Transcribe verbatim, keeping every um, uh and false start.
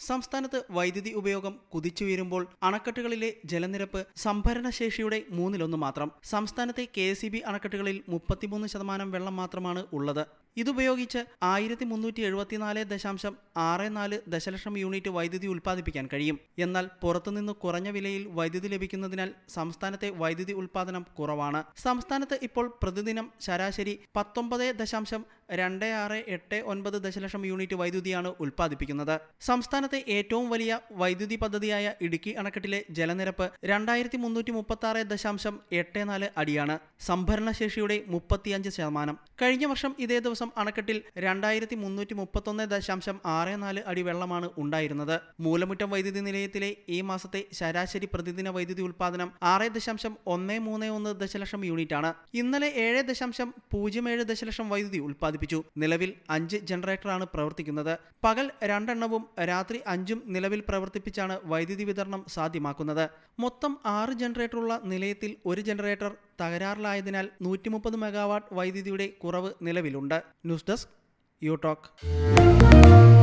സംസ്ഥാനത്ത് വൈദ്യുതി ഉപയോഗം കുതിച്ചുയരുമ്പോൾ അണക്കെട്ടുകളിലെ ജലനിരപ്പ് സംഭരണശേഷിയുടെ മൂന്നിലൊന്ന് മാത്രം. സംസ്ഥാനത്തെ കെ എസ് ഇ ബി അണക്കെട്ടുകളിൽ മുപ്പത്തിമൂന്ന് ശതമാനം വെള്ളം മാത്രമാണ് ഉള്ളത്. ഇതുപയോഗിച്ച് ആയിരത്തി മുന്നൂറ്റി എഴുപത്തിനാല് ദശാംശം ആറ് നാല് ദശലക്ഷം യൂണിറ്റ് വൈദ്യുതി ഉൽപ്പാദിപ്പിക്കാൻ കഴിയും. എന്നാൽ പുറത്തുനിന്ന് കുറഞ്ഞ വിലയിൽ വൈദ്യുതി ലഭിക്കുന്നതിനാൽ സംസ്ഥാനത്തെ വൈദ്യുതി ഉൽപ്പാദനം കുറവാണ്. സംസ്ഥാനത്ത് ഇപ്പോൾ പ്രതിദിനം ശരാശരി പത്തൊമ്പത് ദശാംശം രണ്ട് ആറ് എട്ട് ഒൻപത് ദശലക്ഷം യൂണിറ്റ് വൈദ്യുതിയാണ് ഉൽപ്പാദിപ്പിക്കുന്നത്. സംസ്ഥാനത്തെ ഏറ്റവും വലിയ വൈദ്യുതി പദ്ധതിയായ ഇടുക്കി അണക്കെട്ടിലെ ജലനിരപ്പ് രണ്ടായിരത്തി മുന്നൂറ്റി മുപ്പത്തി ആറ് ദശാംശം എട്ട് നാല് അടിയാണ്. സംഭരണശേഷിയുടെ മുപ്പത്തിയഞ്ച് ശതമാനം. കഴിഞ്ഞ വർഷം ഇതേ ദിവസം അണക്കെട്ടിൽ രണ്ടായിരത്തി മുന്നൂറ്റി മുപ്പത്തൊന്ന് ദശാംശം ആറ് നാല് അടി വെള്ളമാണ് ഉണ്ടായിരുന്നത്. മൂലമുറ്റം വൈദ്യുതി നിലയത്തിലെ ഈ മാസത്തെ ശരാശരി പ്രതിദിന വൈദ്യുതി ഉൽപ്പാദനം ആറ് ദശാംശം ഒന്ന് മൂന്ന് ഒന്ന് ദശലക്ഷം യൂണിറ്റ് ആണ്. ഇന്നലെ ഏഴ് ദശാംശം പൂജ്യം ഏഴ് ദശലക്ഷം വൈദ്യുതി ഉൽപ്പാദിപ്പിച്ചു. നിലവിൽ അഞ്ച് ജനറേറ്ററാണ് പ്രവർത്തിക്കുന്നത്. പകൽ രണ്ടെണ്ണവും രാത്രി അഞ്ചും നിലവിൽ പ്രവർത്തിപ്പിച്ചാണ് വൈദ്യുതി വിതരണം സാധ്യമാക്കുന്നത്. മൊത്തം ആറ് ജനറേറ്ററുള്ള നിലയത്തിൽ ഒരു ജനറേറ്റർ തകരാറിലായതിനാൽ നൂറ്റി മുപ്പത് മെഗാവാട്ട് വൈദ്യുതിയുടെ കുറവ് നിലവിലുണ്ട്. News desk you talk.